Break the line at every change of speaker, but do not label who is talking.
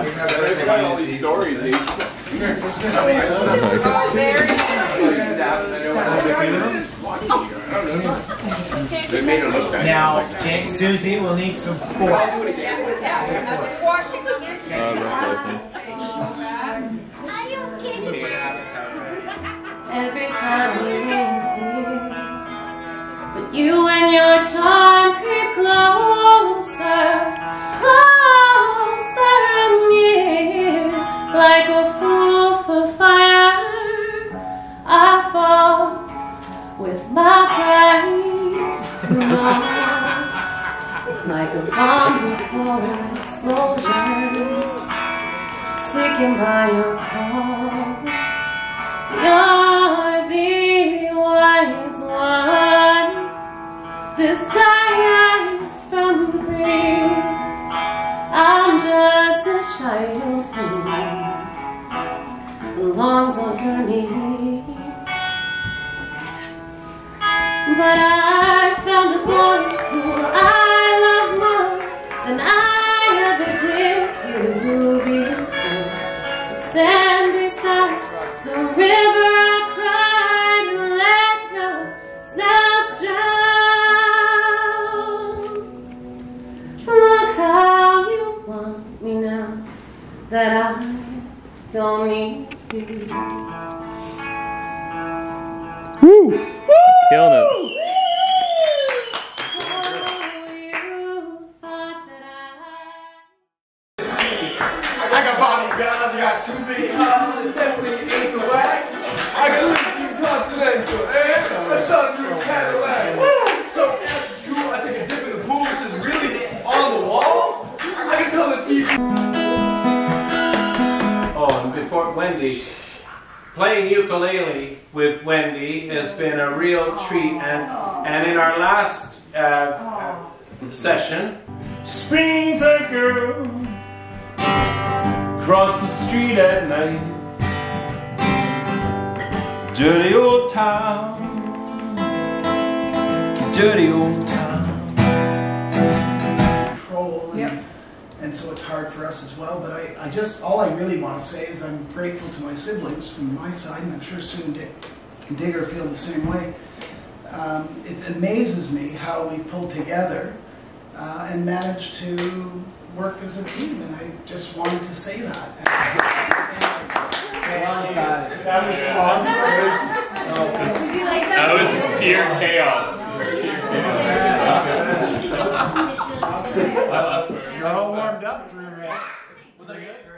They've got all these stories.
Now, Susie will need some forks.
Every time we here, but you and your charm creep closer, closer and near. Like a fool for fire, I fall with my pride. Like a bomb before an explosion, taken by your call. You're the wise one, disguised from grief. I'm just a child who belongs underneath. But I found a boy who I love more than I ever did you before. So stand beside the river I cried and let yourself drown. Look how you want me now that I don't need you.
Woo! Killing it.
I got body guns, I got 2 big houses, definitely ain't the whack. I can live through Continental, and I shot through Cadillac. So after school, I take a dip in the pool, which is really on the wall. I can tell the TV.
Oh, and before Wendy, playing ukulele with Wendy has been a real treat, and in our last session,
Springs a girl across the street at night. Dirty old town, dirty old town.
And so it's hard for us as well, but I just, all I really want to say is I'm grateful to my siblings from my side, and I'm sure Sue and Digger feel the same way. It amazes me how we pulled together and managed to work as a team, and I just wanted to say that.
That was just pure chaos.
You're all warmed up for a minute. Was that good?